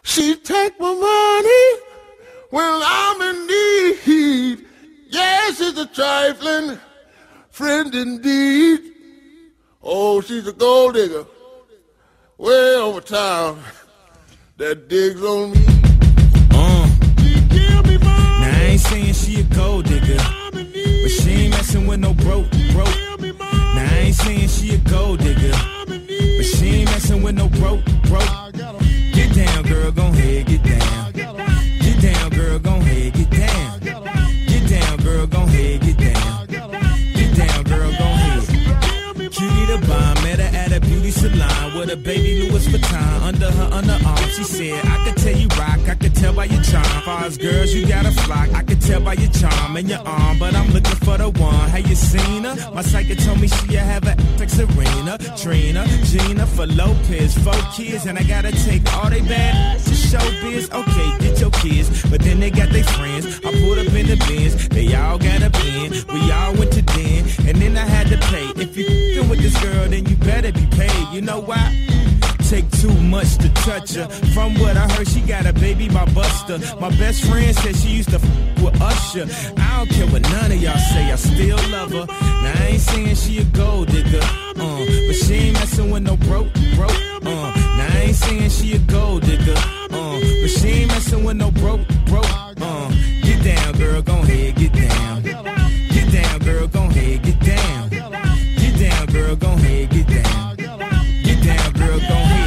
She take my money when I'm in need. Yes, she's a trifling friend indeed. Oh, she's a gold digger way over town that digs on me. She give me money. Now I ain't saying she a gold digger, but she ain't messing with no broke. Now I ain't saying she a gold digger, but she ain't messing with no broke. Get down, girl, gon' head, get down. Get down, girl, gon' head, get down. Get down, girl, gon' head, get down. Get down, girl, gon' head. Cutie the bomb, met her at a beauty salon with a baby Louis Vuitton under her underarm. She said, I could tell you rock, I could tell by your charm. Far as girls, you got a flock, I could tell by your charm and your arm, but I'm looking for the one. Have you seen her? My psychic told me she'll have a like Serena, Trina, Gina for Lopez, 4 kids, and I gotta take all they bad to showbiz. Okay, get your kids, but then they got their friends. I pulled up in the Benz, they all got a pen. We all went to den, and then I had to pay. If you f***ing with this girl, then you better be paid. You know why? Take too much to touch her. From what I heard, she got a baby by Buster. My best friend said she used to f with Usher. I don't care what none of y'all say, I still love her. Now I ain't saying she a gold digger, but she ain't messing with no broke. Now I ain't saying she a gold digger, but she ain't messing with no broke. Get down, girl, gon' head, get down. Get down, girl, gon' head, get down. Get down, girl, gon' head, get down. Get down, girl, gon' head.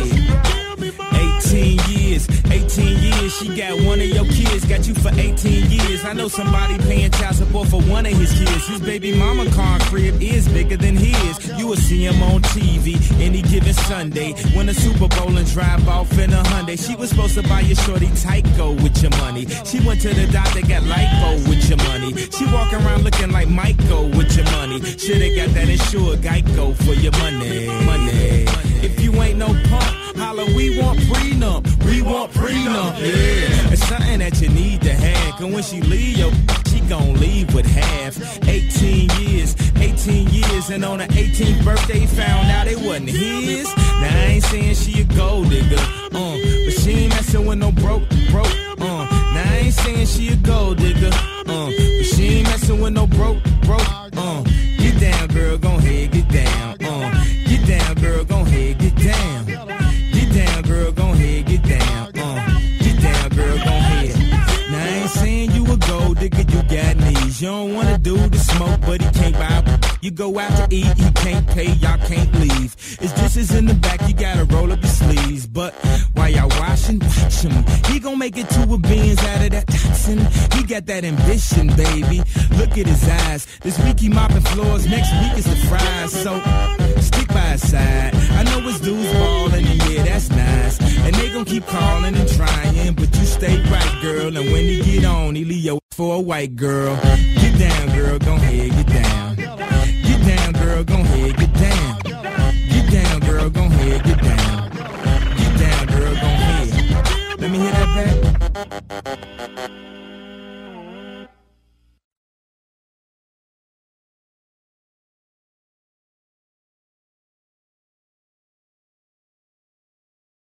18 years, she got one of your kids, got you for 18 years. I know somebody paying child support for one of his kids. His baby mama car crib is bigger than his. You will see him on TV any given Sunday. Win a Super Bowl and drive off in a Hyundai. She was supposed to buy your shorty Tyco with your money. She went to the doctor, got lipo with your money. She walking around looking like Michael with your money. Shoulda got that insured Geico for your money. If you ain't no punk, holla, we want prenup. We want prenup, yeah. It's something that you need to have, cause when she leave, she gon' leave with half. 18 years, and on her 18th birthday, found out it wasn't his. Now I ain't saying she a gold digger, but she ain't messing with no broke. Now I ain't saying she a gold digger, but she ain't messing with no broke. Get down, girl, gon' head, get down. Get down, girl, gon' head, get down. Get down, girl, gon' head, get down. Get down, girl, gon' head. Now I ain't saying you a gold digger, you got knees. You don't wanna do the smoke, but he can't buy. You go out to eat, he can't pay, y'all can't leave. His dishes in the back, you gotta roll up your sleeves. But while y'all washing, watch him. He gon' make it to a beans out of that toxin. He got that ambition, baby. Look at his eyes. This week he mopping floors, next week is the fries. So stick by his side. I know his dudes ballin', and yeah, that's nice. And they gon' keep calling and trying, but you stay right, girl. And when he get on, he leave your for a white girl. Get down, girl, gon' head, get down. Get down, girl, gon' head, get down. Get down, girl, gon' head, get down. Get down, girl, gon' head. Let me hear that back.